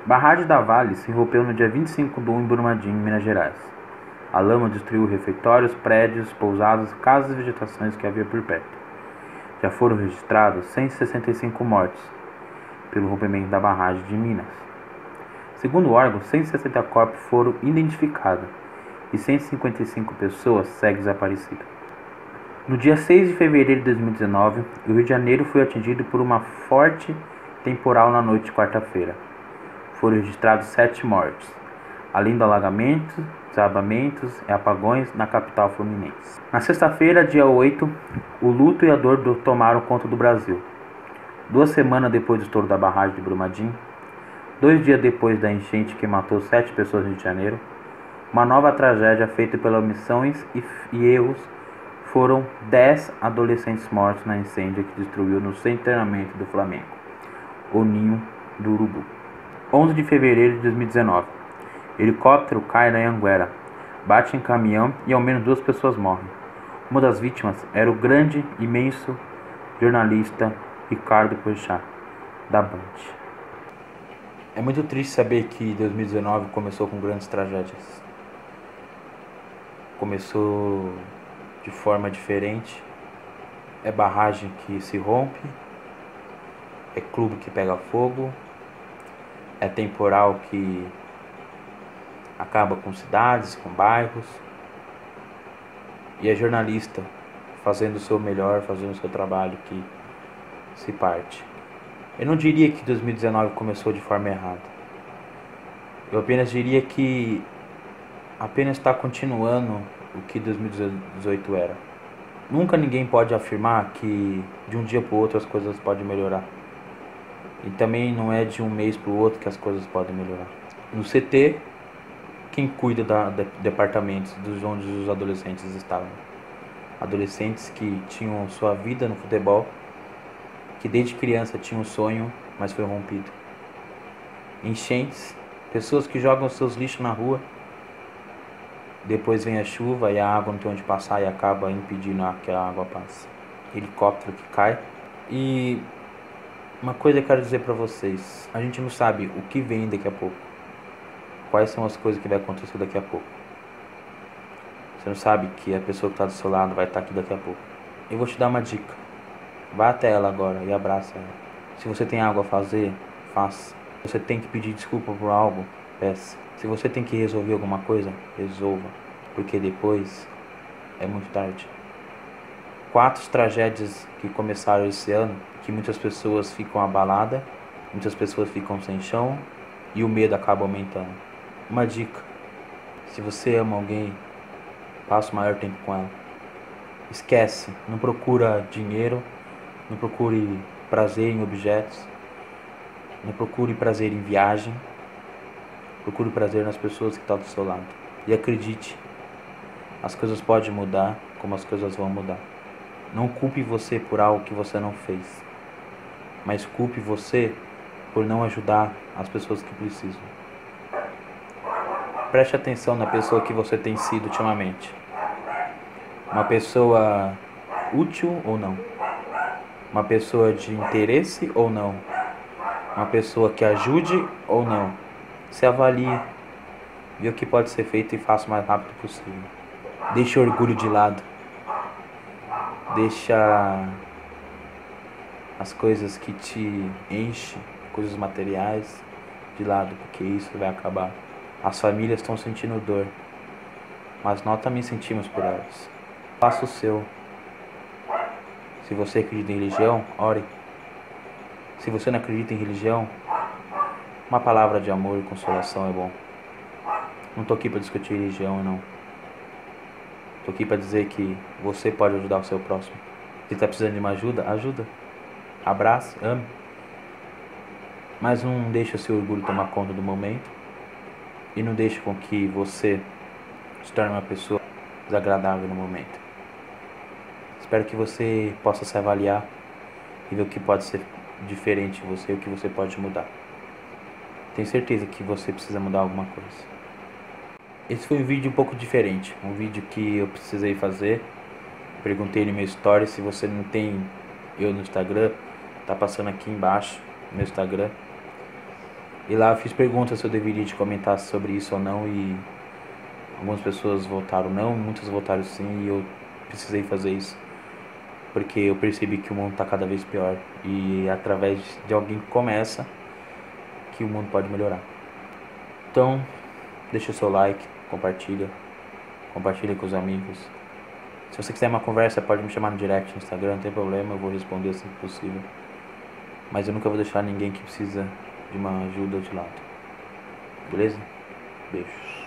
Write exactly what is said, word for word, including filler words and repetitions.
Barragem da Vale se rompeu no dia vinte e cinco de um em Brumadinho, Minas Gerais. A lama destruiu refeitórios, prédios, pousadas, casas e vegetações que havia por perto. Já foram registrados cento e sessenta e cinco mortes pelo rompimento da barragem de Minas. Segundo o órgão, cento e sessenta corpos foram identificados e cento e cinquenta e cinco pessoas seguem desaparecidas. No dia seis de fevereiro de dois mil e dezenove, o Rio de Janeiro foi atingido por uma forte temporal na noite de quarta-feira. Foram registrados sete mortes, além de alagamentos, desabamentos e apagões na capital fluminense. Na sexta-feira, dia oito, o luto e a dor tomaram conta do Brasil. Duas semanas depois do estouro da barragem de Brumadinho, dois dias depois da enchente que matou sete pessoas no Rio de Janeiro, uma nova tragédia feita pelas omissões e erros foram dez adolescentes mortos na incêndio que destruiu no centro de treinamento do Flamengo, o Ninho do Urubu. onze de fevereiro de dois mil e dezenove. Helicóptero cai na Anhanguera, bate em caminhão e ao menos duas pessoas morrem. Uma das vítimas era o grande, imenso jornalista Ricardo Porchat, da Band. É muito triste saber que dois mil e dezenove começou com grandes tragédias. Começou de forma diferente. É barragem que se rompe, é clube que pega fogo, é temporal que acaba com cidades, com bairros, e é jornalista fazendo o seu melhor, fazendo o seu trabalho que se parte. Eu não diria que dois mil e dezenove começou de forma errada. Eu apenas diria que apenas está continuando o que dois mil e dezoito era. Nunca ninguém pode afirmar que de um dia para o outro as coisas podem melhorar. E também não é de um mês para o outro que as coisas podem melhorar. No C T, quem cuida da de, departamentos dos onde os adolescentes estavam? Adolescentes que tinham sua vida no futebol, que desde criança tinham um sonho, mas foi rompido. Enchentes, pessoas que jogam seus lixos na rua, depois vem a chuva e a água não tem onde passar e acaba impedindo que a água passe. Helicóptero que cai. E uma coisa eu quero dizer pra vocês, a gente não sabe o que vem daqui a pouco. Quais são as coisas que vai acontecer daqui a pouco. Você não sabe que a pessoa que está do seu lado vai estar aqui daqui a pouco. Eu vou te dar uma dica. Vá até ela agora e abraça ela. Se você tem algo a fazer, faça. Se você tem que pedir desculpa por algo, peça. Se você tem que resolver alguma coisa, resolva. Porque depois é muito tarde. Quatro tragédias que começaram esse ano, que muitas pessoas ficam abaladas, muitas pessoas ficam sem chão e o medo acaba aumentando. Uma dica: se você ama alguém, passa o maior tempo com ela. Esquece, não procura dinheiro, não procure prazer em objetos, não procure prazer em viagem, procure prazer nas pessoas que estão do seu lado. E acredite, as coisas podem mudar como as coisas vão mudar. Não culpe você por algo que você não fez, mas culpe você por não ajudar as pessoas que precisam. Preste atenção na pessoa que você tem sido ultimamente. Uma pessoa útil ou não? Uma pessoa de interesse ou não? Uma pessoa que ajude ou não? Se avalie, vê o que pode ser feito e faça o mais rápido possível. Deixe o orgulho de lado. Deixa as coisas que te enchem, coisas materiais, de lado, porque isso vai acabar. As famílias estão sentindo dor, mas nós também sentimos por elas. Faça o seu. Se você acredita em religião, ore. Se você não acredita em religião, uma palavra de amor e consolação é bom. Não tô aqui para discutir religião, não. Tô aqui para dizer que você pode ajudar o seu próximo. Se tá precisando de uma ajuda, ajuda. Abrace, ame. Mas não deixe o seu orgulho tomar conta do momento. E não deixe com que você se torne uma pessoa desagradável no momento. Espero que você possa se avaliar e ver o que pode ser diferente em você, o que você pode mudar. Tenho certeza que você precisa mudar alguma coisa. Esse foi um vídeo um pouco diferente, um vídeo que eu precisei fazer. Perguntei no meu story, se você não tem eu no Instagram, tá passando aqui embaixo no meu Instagram. E lá eu fiz perguntas se eu deveria te comentar sobre isso ou não, e algumas pessoas votaram não, muitas votaram sim, e eu precisei fazer isso. Porque eu percebi que o mundo está cada vez pior. E através de alguém que começa, que o mundo pode melhorar. Então, deixa o seu like, compartilha. Compartilha com os amigos. Se você quiser uma conversa, pode me chamar no direct no Instagram, não tem problema, eu vou responder assim que possível. Mas eu nunca vou deixar ninguém que precisa de uma ajuda de lado. Beleza? Beijos.